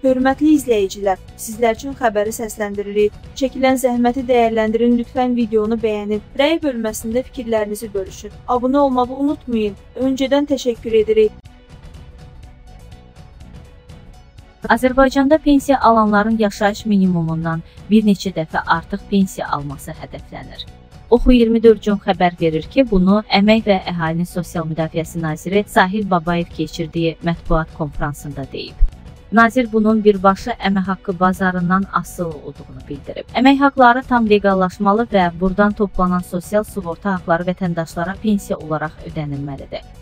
Hörmətli izləyicilər, sizlər üçün xəbəri səsləndiririk. Çəkilən zəhməti dəyərləndirin, lütfən videonu bəyənin, rəy bölməsində fikirlərinizi bölüşün. Abunə olmağı unutmayın. Öncədən təşəkkür edirik. Azərbaycanda pensiya alanların yaşayış minimumundan bir neçə dəfə artıq pensiya alması hədəflənir. Oxu24 xəbər verir ki, bunu Əmək və Əhalinin Sosial Müdafiəsi Naziri Sahil Babayev keçirdiyi mətbuat konfransında deyib. Nazir bunun birbaşa əmək haqqı bazarından asılı olduğunu bildirib. Əmək haqları tam legallaşmalı və buradan toplanan sosial sığorta haqları vətəndaşlara pensiya olaraq ödənilməlidir.